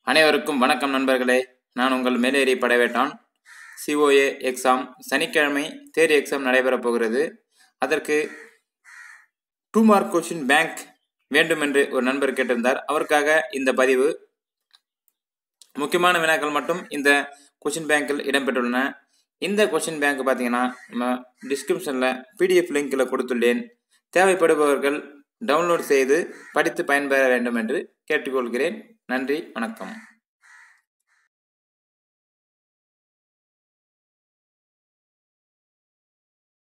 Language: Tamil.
அனைவருக்கும் வணக்கம் நண்பர்களே. நான் உங்கள் மேலேறி படவேட்டான். COA எக்ஸாம் சனிக்கிழமை தேர்வு எக்ஸாம் நடைபெறப் போகிறது. அதற்கு 2 மார்க் கொஷின் பேங்க் வேண்டும் என்று ஒரு நண்பர் கேட்டிருந்தார். அவருக்காக இந்த பதிவு. முக்கியமான வினாக்கள் மட்டும் இந்த கொஷின் பேங்கில் இடம்பெற்றுள்ளன. இந்த கொஷின் பேங்க் பார்த்தீங்கன்னா நம்ம டிஸ்கிரிப்ஷனில் PDF லிங்கில் கொடுத்துள்ளேன். தேவைப்படுபவர்கள் டவுன்லோட் செய்து படித்து பயன்பெற வேண்டும் என்று கேட்டுக்கொள்கிறேன். நன்றி, வணக்கம்.